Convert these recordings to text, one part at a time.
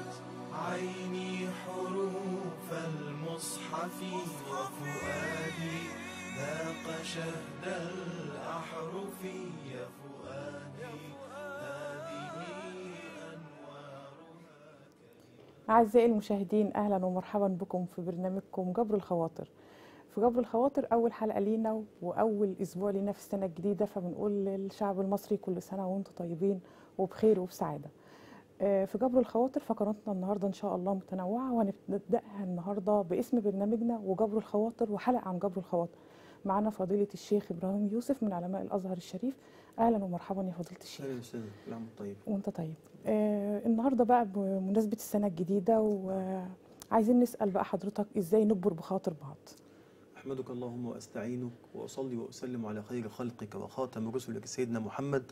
عيني حروف المصحف وفؤادي ذاق شهد الأحرف يا فؤادي هذه أنوارها. أعزائي المشاهدين، أهلا ومرحبا بكم في برنامجكم جبر الخواطر. في جبر الخواطر أول حلقة لينا وأول أسبوع لينا في السنة الجديدة، فبنقول للشعب المصري كل سنة وأنتم طيبين وبخير وبسعادة. في جبر الخواطر فقراتنا النهاردة إن شاء الله متنوعة، وهنبدأها النهاردة باسم برنامجنا وجبر الخواطر وحلقة عن جبر الخواطر. معنا فضيلة الشيخ إبراهيم يوسف من علماء الأزهر الشريف. أهلا ومرحبا يا فضيلة الشيخ. أهلا وسهلا، كل عام وأنت طيب. وأنت طيب. النهاردة بقى بمناسبة السنة الجديدة، وعايزين نسأل بقى حضرتك إزاي نجبر بخاطر بعض. أحمدك اللهم وأستعينك وأصلي وأسلم على خير خلقك وخاتم رسلك سيدنا محمد،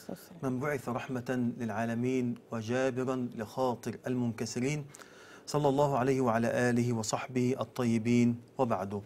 من بعث رحمة للعالمين وجابرا لخاطر المنكسرين، صلى الله عليه وعلى آله وصحبه الطيبين. وبعده،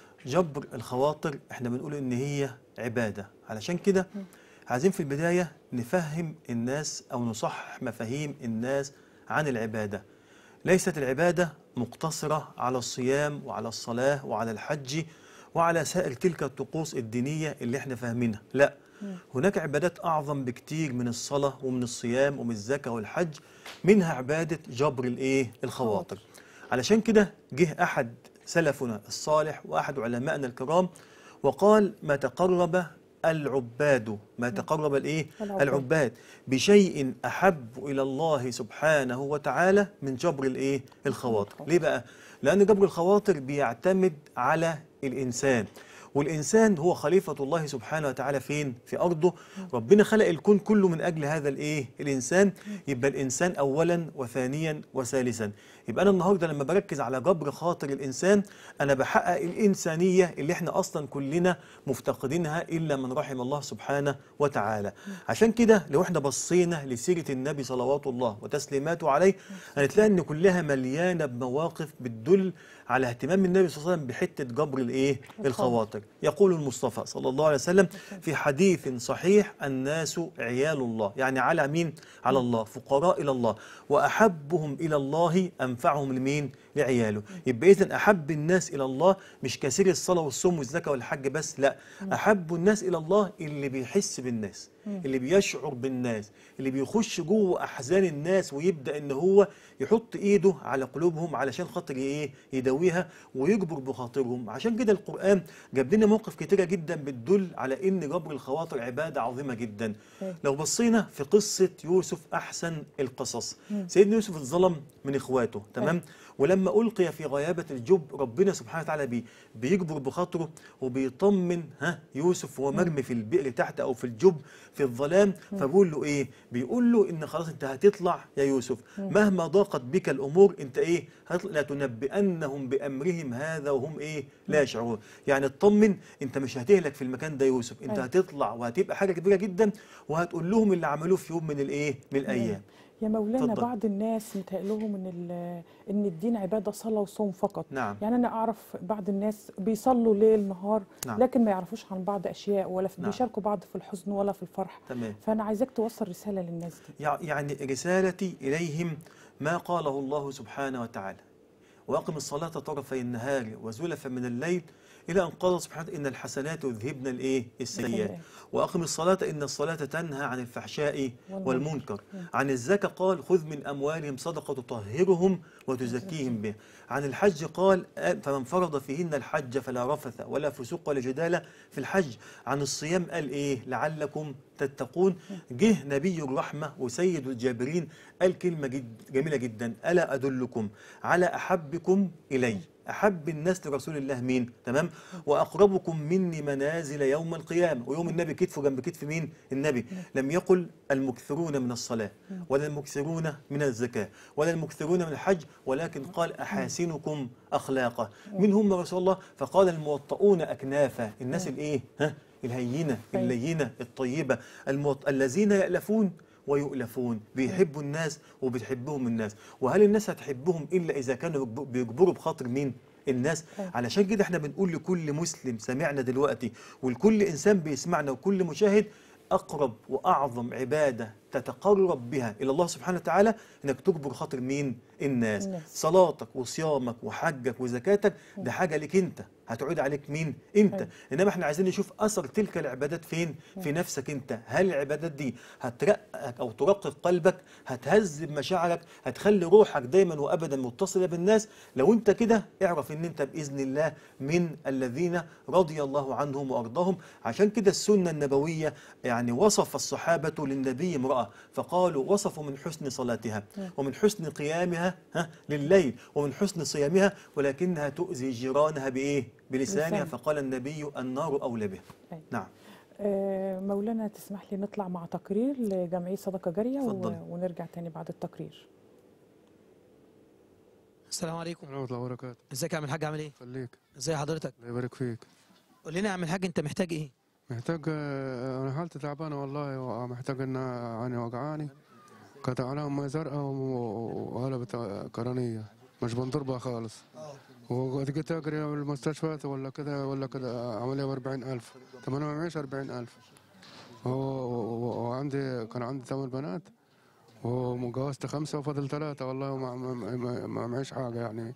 جبر الخواطر احنا بنقول إن هي عبادة، علشان كده عايزين في البداية نفهم الناس أو نصحح مفاهيم الناس عن العبادة. ليست العبادة مقتصرة على الصيام وعلى الصلاة وعلى الحج وعلى سائر تلك الطقوس الدينية اللي احنا فاهمينها، لا، هناك عبادات أعظم بكتير من الصلاة ومن الصيام ومن الزكاة والحج، منها عبادة جبر الخواطر. علشان كده جه أحد سلفنا الصالح وأحد علمائنا الكرام وقال: ما تقرب العباد، ما تقرب العباد بشيء أحب إلى الله سبحانه وتعالى من جبر الخواطر. ليه بقى؟ لأن جبر الخواطر بيعتمد على الإنسان، والإنسان هو خليفة الله سبحانه وتعالى فين؟ في أرضه. ربنا خلق الكون كله من أجل هذا الإنسان. يبقى الإنسان أولا وثانيا وثالثا. يبقى أنا النهاردة لما بركز على جبر خاطر الإنسان، أنا بحقق الإنسانية اللي احنا أصلا كلنا مفتقدينها إلا من رحم الله سبحانه وتعالى. عشان كده لو احنا بصينا لسيرة النبي صلوات الله وتسليماته عليه، هنتلاقي إن كلها مليانة بمواقف بتدل على اهتمام النبي صلى الله عليه وسلم بحتة جبر الخواطر. يقول المصطفى صلى الله عليه وسلم في حديث صحيح: الناس عيال الله، يعني على مين؟ على الله، فقراء إلى الله، وأحبهم إلى الله أنفعهم لمين؟ لعياله. يبقى إذن أحب الناس إلى الله مش كثير الصلاة والصوم والزكاة والحج بس، لا، أحب الناس إلى الله اللي بيحس بالناس، اللي بيشعر بالناس، اللي بيخش جوه أحزان الناس ويبدأ إن هو يحط إيده على قلوبهم علشان خاطر يداويها ويجبر بخاطرهم. عشان كده القرآن جاب لنا مواقف كتيرة جدا بتدل على إن جبر الخواطر عبادة عظيمة جدا. لو بصينا في قصة يوسف، أحسن القصص، سيدنا يوسف اتظلم من إخواته، تمام؟ ولما ألقي في غيابة الجب، ربنا سبحانه وتعالى بيجبر بخاطره وبيطمن يوسف وهو مرمي في البئر تحت أو في الجب في الظلام، فبيقول له بيقول له إن خلاص أنت هتطلع يا يوسف، مهما ضاقت بك الأمور أنت لا تنبئنهم بأمرهم هذا وهم لا يشعرون. يعني اطمن، أنت مش هتهلك في المكان ده يوسف، أنت هتطلع وهتبقى حاجة كبيرة جدا، وهتقول لهم اللي عملوه في يوم من من الأيام. يا مولانا، فضل. بعض الناس متهيأ لهم ان الدين عباده صلاه وصوم فقط. نعم. يعني انا اعرف بعض الناس بيصلوا ليل نهار، نعم. لكن ما يعرفوش عن بعض اشياء، ولا نعم. بيشاركوا بعض في الحزن ولا في الفرح. تمام. فانا عايزاك توصل رساله للناس دي. يعني رسالتي اليهم ما قاله الله سبحانه وتعالى: واقم الصلاه طرفي النهار وزلفا من الليل، إلى أن قال سبحانه: إن الحسنات يذهبن السيئات، وأقم الصلاة إن الصلاة تنهى عن الفحشاء والمنكر. عن الزكاة قال: خذ من أموالهم صدقة تطهرهم وتزكيهم بها. عن الحج قال: فمن فرض فيهن الحج فلا رفث ولا فسوق ولا جدال في الحج. عن الصيام قال لعلكم تتقون. جه نبي الرحمة وسيد الجابرين قال كلمة جميلة جدا: ألا أدلكم على أحبكم إلي؟ أحب الناس لرسول الله مين؟ تمام؟ وأقربكم مني منازل يوم القيامة. ويوم النبي كتفه جنب كتف مين؟ النبي. لم يقل المكثرون من الصلاة ولا المكثرون من الزكاة ولا المكثرون من الحج، ولكن قال أحاسنكم أخلاقا. من هم رسول الله؟ فقال الموطؤون أكنافا، الناس الهينة اللينة الطيبة، الذين يألفون ويؤلفون، بيحبوا الناس وبتحبهم الناس. وهل الناس هتحبهم إلا إذا كانوا بيجبروا بخاطر مين؟ الناس. علشان كده احنا بنقول لكل مسلم سمعنا دلوقتي، ولكل إنسان بيسمعنا وكل مشاهد: أقرب وأعظم عبادة تتقرب بها الى الله سبحانه وتعالى انك تجبر خاطر مين؟ الناس. صلاتك وصيامك وحجك وزكاتك ده حاجه ليك انت، هتعود عليك مين؟ انت. انما احنا عايزين نشوف اثر تلك العبادات فين؟ في نفسك انت. هل العبادات دي هترقق او ترقق قلبك؟ هتهذب مشاعرك؟ هتخلي روحك دايما وابدا متصله بالناس؟ لو انت كده اعرف ان انت باذن الله من الذين رضي الله عنهم وارضاهم. عشان كده السنه النبويه يعني وصف الصحابه للنبي امراه فقالوا وصفوا من حسن صلاتها ومن حسن قيامها لليل ومن حسن صيامها ولكنها تؤذي جيرانها بايه؟ بلسانها. فقال النبي النار اولى بها. نعم. مولانا تسمح لي نطلع مع تقرير لجمعيه صدقه جاريه ونرجع تاني بعد التقرير. السلام عليكم ورحمة الله وبركاته. ازيك يا عم الحاج؟ عامل ايه؟ خليك. ازي حضرتك؟ الله يبارك فيك. قول لنا يا عم الحاج انت محتاج ايه؟ محتاج انا حالتي تعبانه والله، ومحتاج ان عيني وجعاني، قطع عليها ميه زرقاء وقلبت قرنيه مش بنضربها خالص. وجيت اجري المستشفيات ولا كده عمليه ب 40,000. طب انا ما معيش 40,000. وعندي كان عندي 8 بنات ومجوزت 5 وفضل 3 والله، ما معيش حاجه يعني.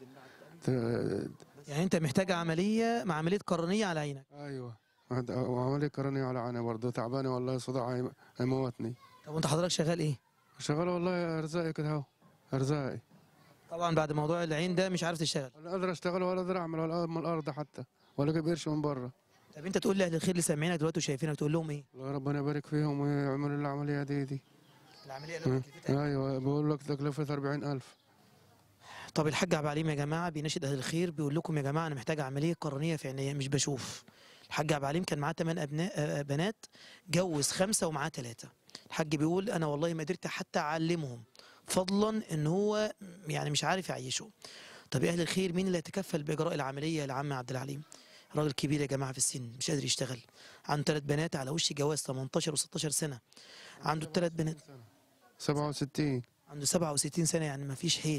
يعني انت محتاج عمليه قرنيه على عينك؟ ايوه، وعمليه قرنيه على عيني برضه، تعبانه والله، صداع هيموتني. طب وانت حضرتك شغال ايه؟ شغال والله ارزاقي كده اهو، ارزاقي. طبعا بعد موضوع العين ده مش عارف تشتغل؟ ولا قادر اشتغل ولا قادر اعمل ولا من الارض حتى، ولا اجيب قرش من بره. طب انت تقول لاهل الخير اللي سامعينك دلوقتي وشايفينك تقول لهم ايه؟ الله ربنا يبارك فيهم ويعملوا العمليه دي. العمليه اللي تكلفتها؟ ايوه بقول لك تكلفتها 40,000. طب الحاج عبد العليم يا جماعه بيناشد اهل الخير، بيقول لكم يا جماعه انا محتاج عمليه قرنيه في عينيا مش بشوف. الحاج عبد العليم كان معاه 8 بنات، جوز 5 ومعاه 3. الحاج بيقول انا والله ما قدرت حتى اعلمهم، فضلا ان هو يعني مش عارف يعيشه. طب يا اهل الخير مين اللي يتكفل باجراء العمليه لعم عبد العليم؟ راجل كبير يا جماعه في السن، مش قادر يشتغل، عنده 3 بنات على وش جواز 18 و16 سنه، عنده 3 بنات 67، عنده 67 سنه، يعني ما فيش حيل،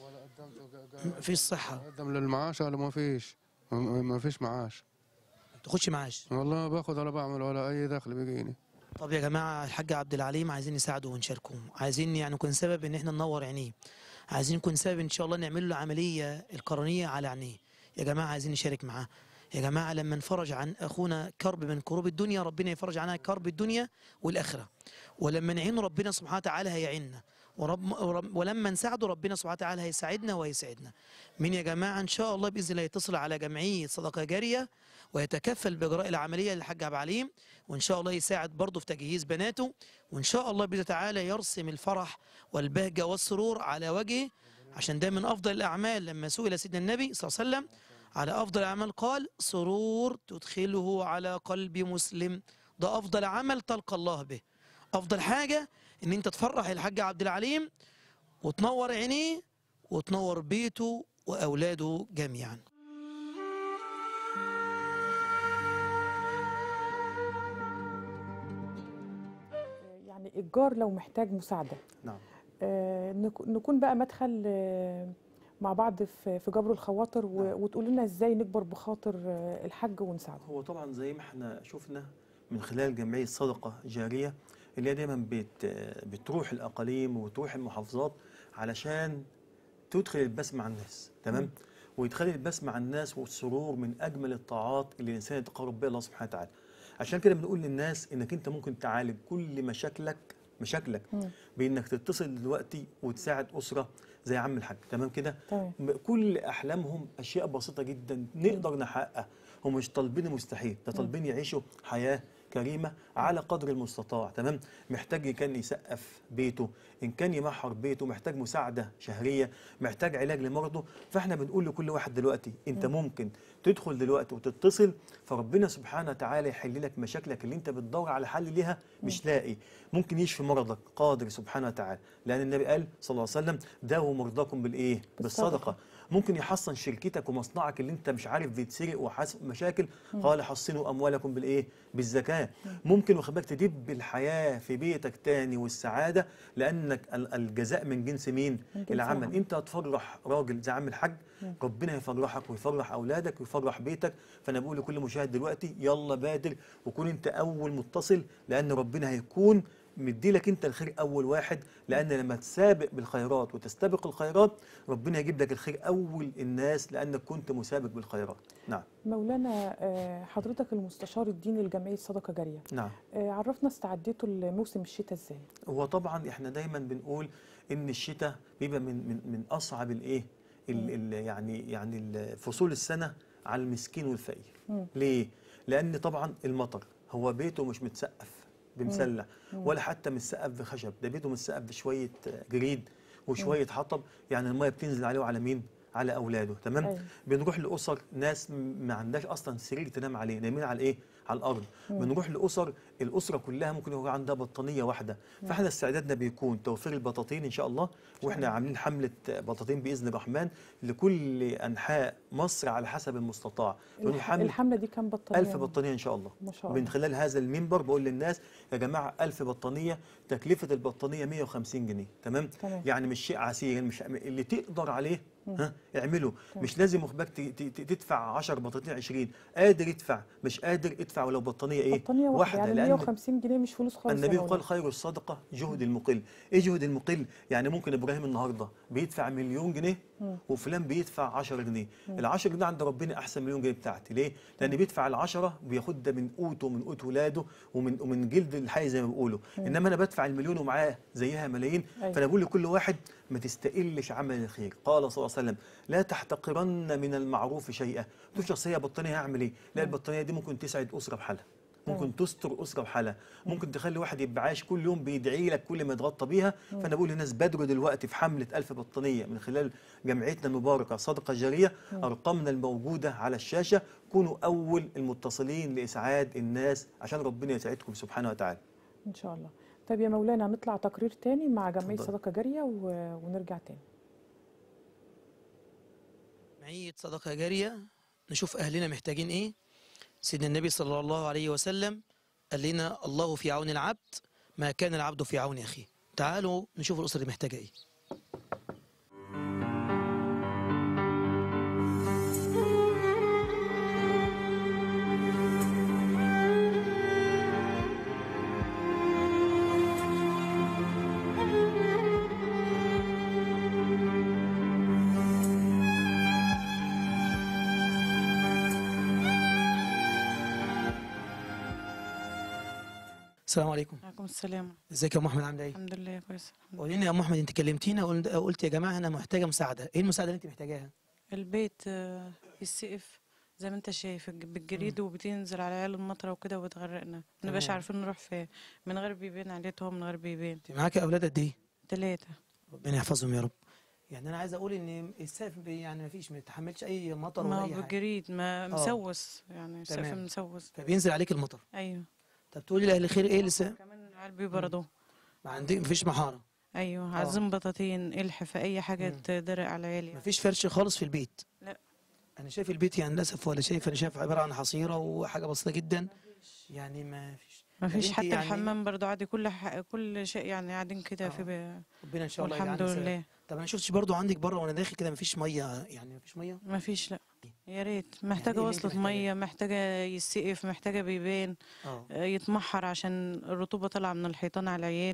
ما فيش صحه. قدم للمعاش ولا ما فيش معاش؟ ما بتاخدش معاش؟ والله ما باخد ولا بعمل ولا اي دخل بيجيني. طب يا جماعه الحاج عبد العليم عايزين نساعده ونشاركه، عايزين يعني نكون سبب ان احنا ننور عينيه، عايزين نكون سبب ان شاء الله نعمل له عمليه القرنيه على عينيه. يا جماعه عايزين نشارك معاه. يا جماعه لما نفرج عن اخونا كرب من كروب الدنيا ربنا يفرج عنها كرب الدنيا والاخره، ولما نعين ربنا سبحانه وتعالى هيعيننا، ولما نساعده ربنا سبحانه وتعالى هيساعدنا وهيسعدنا. مين يا جماعه ان شاء الله باذن الله يتصل على جمعيه صدقه جاريه ويتكفل باجراء العمليه للحاج عبد العليم، وان شاء الله يساعد برضه في تجهيز بناته، وان شاء الله باذن تعالى يرسم الفرح والبهجه والسرور على وجهه، عشان ده من افضل الاعمال. لما سئل سيدنا النبي صلى الله عليه وسلم على افضل الاعمال قال سرور تدخله على قلب مسلم، ده افضل عمل تلقى الله به. افضل حاجه ان انت تفرح الحاج عبد العليم وتنور عينيه وتنور بيته واولاده جميعا. يعني الجار لو محتاج مساعده، نعم، نكون بقى مدخل مع بعض في جبر الخواطر، وتقول لنا ازاي نكبر بخاطر الحاج ونساعده. هو طبعا زي ما احنا شفنا من خلال جمعيه صدقه جاريه اللي هي دايما بتروح الاقاليم وتروح المحافظات علشان تدخل البسمه على الناس، تمام؟ ويدخل البسمه على الناس والسرور من اجمل الطاعات اللي الانسان يتقرب بها الله سبحانه وتعالى. عشان كده بنقول للناس انك انت ممكن تعالج كل مشاكلك بانك تتصل دلوقتي وتساعد اسره زي عم الحاج، تمام كده؟ كل احلامهم اشياء بسيطه جدا نقدر نحققها، هم مش طالبين مستحيل، ده طالبين يعيشوا حياه كريمه على قدر المستطاع، تمام؟ محتاج إن كان يسقف بيته، ان كان يمحر بيته، محتاج مساعده شهريه، محتاج علاج لمرضه. فاحنا بنقول لكل واحد دلوقتي انت ممكن تدخل دلوقتي وتتصل، فربنا سبحانه وتعالى يحل لك مشاكلك اللي انت بتدور على حل ليها مش لاقي، ممكن يشفي مرضك، قادر سبحانه وتعالى، لان النبي قال صلى الله عليه وسلم داووا مرضاكم بالايه؟ بالصدقه. ممكن يحصن شركتك ومصنعك اللي انت مش عارف بيتسرق وحاسب مشاكل، قال حصنوا اموالكم بالايه؟ بالزكاه. ممكن واخد بالك تدب الحياه في بيتك تاني والسعاده، لانك الجزاء من جنس مين؟ العمل. انت هتفرح راجل زي عم الحاج، ربنا يفرحك ويفرح اولادك ويفرح بيتك. فانا بقول لكل مشاهد دلوقتي يلا بادر وكون انت اول متصل، لان ربنا هيكون مدي لك انت الخير اول واحد، لان لما تسابق بالخيرات وتستبق الخيرات ربنا يجيب لك الخير اول الناس، لانك كنت مسابق بالخيرات. نعم. مولانا حضرتك المستشار الديني لجمعية صدقة جارية. نعم. عرفنا استعديتوا لموسم الشتاء ازاي؟ هو طبعا احنا دايما بنقول ان الشتاء بيبقى من اصعب الايه يعني فصول السنه على المسكين والفقير. ليه؟ لان طبعا المطر هو بيته مش متسقف بمسلح ولا حتى متسقف بخشب، ده بيته متسقف بشويه جريد وشويه حطب، يعني الميه بتنزل عليه وعلى مين؟ على اولاده. تمام. أيوة. بنروح لاسر ناس ما عندهاش اصلا سرير تنام عليه، نايمين على ايه؟ على الارض. بنروح لاسر الاسره كلها ممكن يكون عندها بطانيه واحده. فاحنا استعدادنا بيكون توفير البطاطين ان شاء الله، واحنا عاملين حمله بطاطين باذن الرحمن لكل انحاء مصر على حسب المستطاع. الحمله دي كام بطانيه؟ 1000 بطانيه ان شاء الله. ما شاء الله. من خلال هذا المنبر بقول للناس يا جماعه 1000 بطانيه، تكلفه البطانيه 150 جنيه. تمام. يعني مش شيء عسير، مش اللي تقدر عليه اعمله. مش لازم مخباك تدفع 10 بطاطين 20، قادر يدفع مش قادر ادفع ولو بطانيه ايه؟ بطانيه واحده. يعني 150 جنيه مش فلوس خالص. النبي قال خير الصدقه جهد المقل. ايه جهد المقل؟ يعني ممكن ابراهيم النهارده بيدفع مليون جنيه وفلان بيدفع 10 جنيه. ال10 جنيه عند ربنا احسن مليون جنيه بتاعتي. ليه؟ لان بيدفع ال10 بياخد ده من قوته ومن قوت ولاده ومن جلد الحي زي ما بيقولوا. انما انا بدفع المليون ومعاه زيها ملايين. فانا بقول لكل واحد ما تستقلش عمل الخير. قال صلى الله عليه وسلم لا تحتقرن من المعروف شيئا. تقول شخصيه بطانيه هعمل ايه؟ لا، البطانيه دي ممكن تسعد اسره بحالها، ممكن تستر اسره بحالها، ممكن تخلي واحد يبقى عايش كل يوم بيدعي لك كل ما يتغطى بيها. فانا بقول للناس بادروا دلوقتي في حمله 1000 بطانيه من خلال جمعيتنا المباركه صدقه جاريه. ارقامنا الموجوده على الشاشه، كونوا اول المتصلين لاسعاد الناس عشان ربنا يسعدكم سبحانه وتعالى ان شاء الله. طيب يا مولانا نطلع تقرير تاني مع جمعيه صدقه جاريه ونرجع تاني. جمعيه صدقه جاريه نشوف اهلنا محتاجين ايه. سيدنا النبي صلى الله عليه وسلم قال لنا الله في عون العبد ما كان العبد في عون أخيه. تعالوا نشوف الأسرة دي محتاجة إيه. السلام عليكم. وعليكم السلام. ازيك يا ام احمد، عامله ايه؟ الحمد لله كويس. قولي لي يا ام احمد، انت كلمتينا قلت يا جماعه انا محتاجه مساعده. ايه المساعده اللي انت محتاجاها؟ البيت السقف زي ما انت شايف بالجريد وبتنزل على عيال المطره وكده وبتغرقنا، ما نبقاش عارفين نروح فين من غير بيبان عليتهم، من غير بيبان. انت معاكي اولاد قد ايه؟ 3. ربنا يحفظهم يا رب. يعني انا عايز اقول ان السقف يعني ما فيش، ما يتحملش اي مطر ولا اي حاجه. ما بالجريد ما مسوس، يعني السقف مسوس فبينزل عليك المطر. ايوه. طب تقولي لاهل خير ايه لسه؟ كمان العيال بيبردوا. ما عندي مفيش محاره. ايوه عايزين بطاطين الحف اي حاجه تدرق على عيالي. مفيش فرش خالص في البيت؟ لا. انا شايف البيت يعني للاسف ولا شايف، انا شايف عباره عن حصيره وحاجه بسيطه جدا. يعني ما فيش حتى يعني الحمام برضه عادي، كل شيء يعني قاعدين كده في ربنا ان شاء الله الحمد لله. طب انا شفتش برضه عندك بره وانا داخل كده مفيش ميه، يعني مفيش ميه؟ مفيش لا. يا ريت، محتاجه وصلة ميه، محتاجه يسقف، محتاجه بيبان يتمحر عشان الرطوبه طالعه من الحيطان على العيال.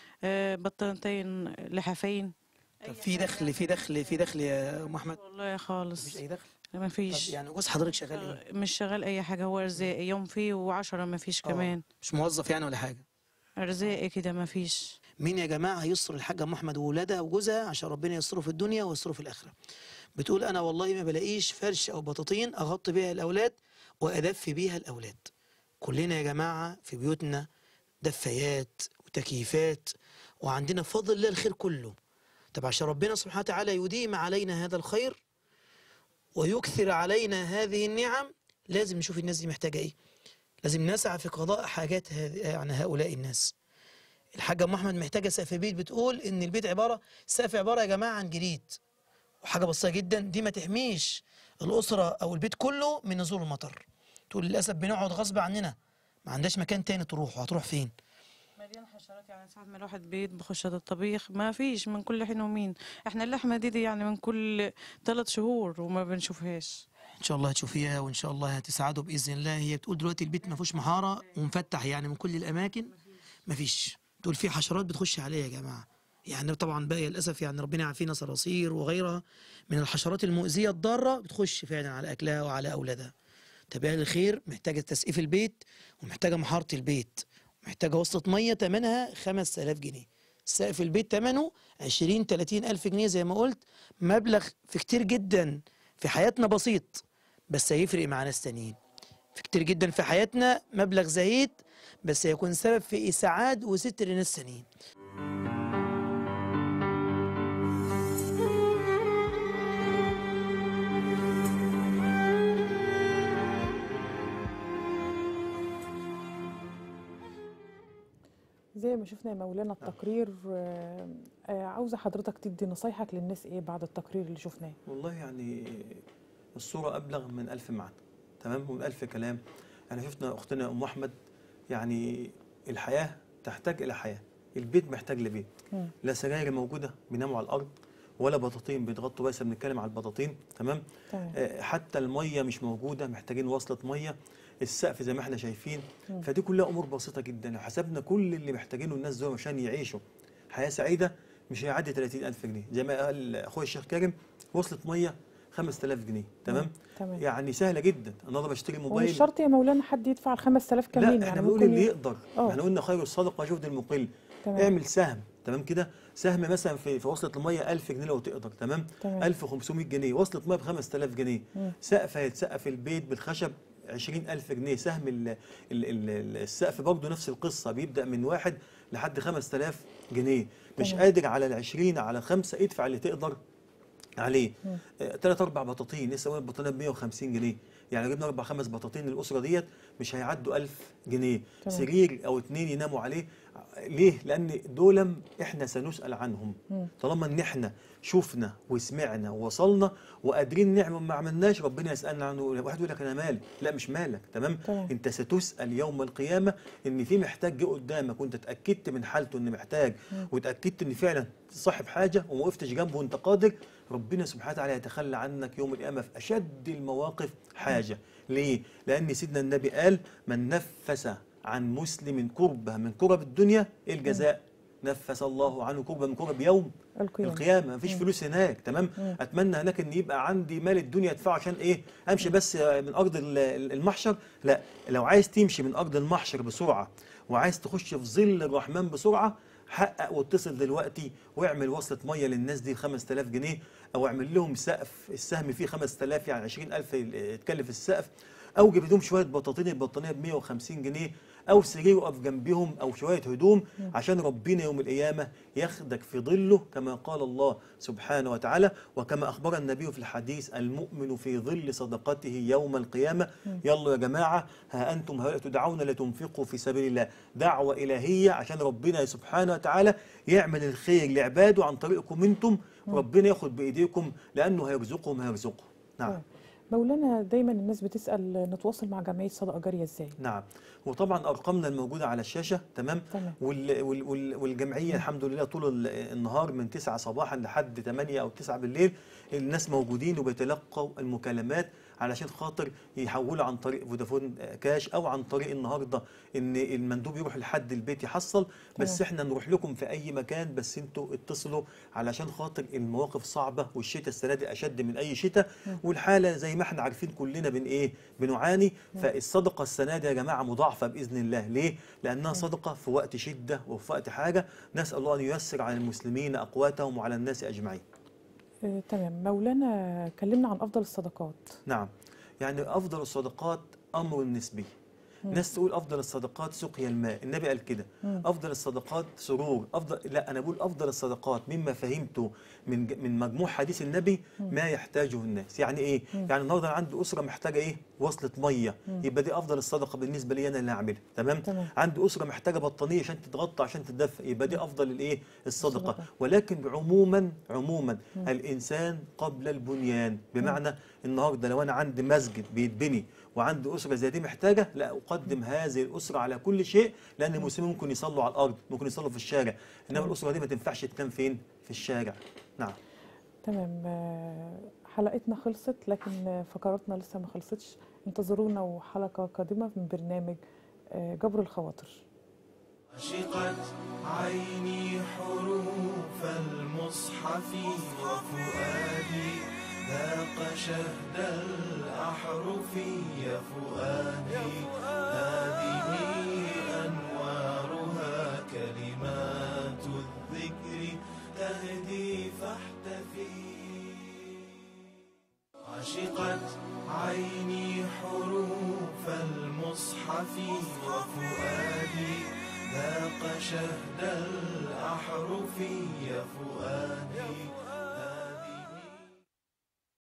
بطانتين لحافين. طب في دخل يا ام احمد؟ والله خالص مفيش اي دخل. ما فيش. طب يعني جوز حضرتك شغال ايه؟ مش شغال اي حاجه، هو ارزاقي يوم فيه و10 ما فيش كمان. مش موظف يعني ولا حاجه؟ ارزاقي كده ما فيش. مين يا جماعه هيسر الحاجه ام احمد وولادها وجوزها عشان ربنا يسره في الدنيا ويسره في الاخره؟ بتقول انا والله ما بلاقيش فرش او بطاطين اغطي بيها الاولاد وادفي بيها الاولاد. كلنا يا جماعه في بيوتنا دفايات وتكييفات وعندنا بفضل الله الخير كله. طب عشان ربنا سبحانه وتعالى يديم علينا هذا الخير ويكثر علينا هذه النعم لازم نشوف الناس دي محتاجة ايه. لازم نسعى في قضاء حاجات يعني هؤلاء الناس. الحاجة ام احمد محتاجة سقف بيت، بتقول ان البيت السقف عبارة يا جماعة عن جريد وحاجة بسيطة جدا، دي ما تحميش الأسرة أو البيت كله من نزول المطر. تقول للأسف بنقعد غصب عننا، ما عندهاش مكان تاني تروح، وهتروح فين؟ مليان حشرات، يعني ساعة ما الواحد بيطبخ الطبيخ ما فيش من كل حين ومين. احنا اللحمة دي يعني من كل 3 شهور وما بنشوفهاش. ان شاء الله هتشوفيها وان شاء الله هتسعدوا باذن الله. هي بتقول دلوقتي البيت ما فيهوش محاره ومفتح يعني من كل الاماكن ما فيش. دول في حشرات بتخش عليها يا جماعه. يعني طبعا بقى للاسف يعني ربنا يعافينا، صراصير وغيرها من الحشرات المؤذيه الضاره بتخش فعلا على اكلها وعلى اولادها. تبيع الخير محتاجه تسقيف البيت، ومحتاجه محاره البيت، ومحتاجه وصلة ميه ثمنها 5000 جنيه. سقف البيت ثمنه 20 30 الف جنيه زي ما قلت. مبلغ في كتير جدا في حياتنا بسيط، بس هيفرق مع ناس تانيين. في كتير جدا في حياتنا مبلغ زهيد، بس هيكون سبب في اسعاد وستر ناس تانيين. زي ما شفنا يا مولانا التقرير، عاوزة حضرتك تدي نصايحك للناس ايه بعد التقرير اللي شفناه؟ والله يعني الصورة أبلغ من 1000 معنى، تمام، ومن 1000 كلام. يعني شفنا أختنا أم أحمد، يعني الحياة تحتاج إلى حياة، البيت محتاج لبيت. لا سراير موجودة بيناموا على الأرض، ولا بطاطين بيتغطوا، بس بنتكلم على البطاطين، تمام. حتى المية مش موجودة، محتاجين وصلة مية. السقف زي ما احنا شايفين. فدي كلها أمور بسيطة جدا، لو حسبنا كل اللي محتاجينه الناس دول عشان يعيشوا حياة سعيدة مش هيعدي 30000 جنيه. زي ما قال أخوي الشيخ كريم، وصلة مية 5000 جنيه، تمام؟ يعني سهلة جدا. النهارده بشتري موبايل، ومش شرط يا مولانا حد يدفع ال 5000 كمان، لا، يعني احنا بنقول اللي يقدر. احنا قلنا خير الصدقة جهد المقل. اعمل سهم، تمام كده، سهم مثلا في وصلة المية 1000 جنيه لو تقدر، تمام؟ 1500 جنيه، وصلة مية ب 5000 جنيه. سقف هيتسقف البيت بالخشب 20000 جنيه. سهم السقف برضه نفس القصة، بيبدأ من 1 لحد 5000 جنيه. مش قادر على ال20 على 5، ادفع اللي تقدر عليه. 3 4 بطاطين، لسه قلنا البطانيه ب 150 جنيه، يعني جبنا 4 5 بطاطين للاسره ديت مش هيعدوا 1000 جنيه. سرير او 2 يناموا عليه. ليه؟ لان دول احنا سنسال عنهم. طالما ان احنا شفنا وسمعنا ووصلنا وقادرين نعمل ما عملناش، ربنا يسالنا عنه. واحد يقول لك انا مالي، لا مش مالك، تمام؟ انت ستسال يوم القيامه ان في محتاج جه قدامك وانت اتاكدت من حالته ان محتاج، واتاكدت ان فعلا صاحب حاجه وما وقفتش جنبه وانت قادر، ربنا سبحانه وتعالى يتخلى عنك يوم القيامة في أشد المواقف حاجة. ليه؟ لأن سيدنا النبي قال: من نفس عن مسلم كربة من كرب الدنيا، إيه الجزاء؟ نفس الله عنه كربة من كرب يوم القيامة. مفيش فلوس هناك، تمام؟ أتمنى هناك إن يبقى عندي مال الدنيا أدفعه عشان إيه؟ أمشي بس من أرض المحشر. لا، لو عايز تمشي من أرض المحشر بسرعة وعايز تخش في ظل الرحمن بسرعة، حقق واتصل دلوقتي واعمل وصلة مية للناس دي 5000 جنيه، او اعمل لهم سقف السهم فيه 5000، يعني 20000 يتكلف السقف، او جيب لهم شويه بطاطين، البطانيه ب 150 جنيه، او سرير يقف جنبهم، او شويه هدوم، عشان ربنا يوم القيامه ياخدك في ظله كما قال الله سبحانه وتعالى، وكما اخبر النبي في الحديث: المؤمن في ظل صدقته يوم القيامه. يلا يا جماعه، ها انتم هؤلاء تدعون لتنفقوا في سبيل الله، دعوه الهيه عشان ربنا سبحانه وتعالى يعمل الخير لعباده عن طريقكم انتم، ربنا ياخد بايديكم لانه هيرزقهم هيرزقهم. نعم. مولانا دايما الناس بتسأل نتواصل مع جمعية صدقة جارية ازاي؟ نعم، وطبعا ارقامنا الموجوده على الشاشه، تمام. والجمعيه الحمد لله طول النهار من 9 صباحا لحد 8 او 9 بالليل الناس موجودين وبيتلقوا المكالمات علشان خاطر يحولوا عن طريق فودافون كاش، او عن طريق النهارده ان المندوب يروح لحد البيت يحصل. بس احنا نروح لكم في اي مكان، بس انتوا اتصلوا علشان خاطر المواقف صعبه، والشتاء السنه دي اشد من اي شتاء، والحاله زي ما احنا عارفين كلنا بنعاني. فالصدقه السنه دي يا جماعه مضاعفه باذن الله. ليه؟ لانها صدقه في وقت شده وفي وقت حاجه. نسال الله ان ييسر على المسلمين اقواتهم وعلى الناس اجمعين. تمام. مولانا كلمنا عن أفضل الصدقات. نعم، يعني أفضل الصدقات أمر نسبي. ناس تقول أفضل الصدقات سقيا الماء، النبي قال كده. أفضل الصدقات سرور، لا، أنا بقول أفضل الصدقات مما فهمته من مجموع حديث النبي ما يحتاجه الناس. يعني إيه؟ يعني النهارده أنا عندي أسرة محتاجة إيه؟ وصلة مية، يبقى دي أفضل الصدقة بالنسبة لي أنا اللي هعملها، تمام؟ عندي أسرة محتاجة بطانية عشان تتغطى عشان تتدفى، يبقى دي أفضل الإيه؟ الصدقة. ولكن عموما الإنسان قبل البنيان، بمعنى النهارده لو أنا عندي مسجد بيتبني وعندي أسرة زي دي محتاجة، لا أقدم هذه الأسرة على كل شيء، لأن المسلمين ممكن يصلوا على الأرض، ممكن يصلوا في الشارع، إنما الأسرة دي ما تنفعش تنام فين؟ في الشارع. نعم. تمام. حلقتنا خلصت، لكن فقراتنا لسه ما خلصتش. انتظرونا وحلقة قادمة من برنامج جبر الخواطر. عشقت عيني حروف المصحف وفؤادي ذاق شهد الأحرف يا فؤادي هذه أنوارها كلمات الذكر تهدي فاحتفي عشقت عيني حروف المصحف وفؤادي ذاق شهد الأحرف يا فؤادي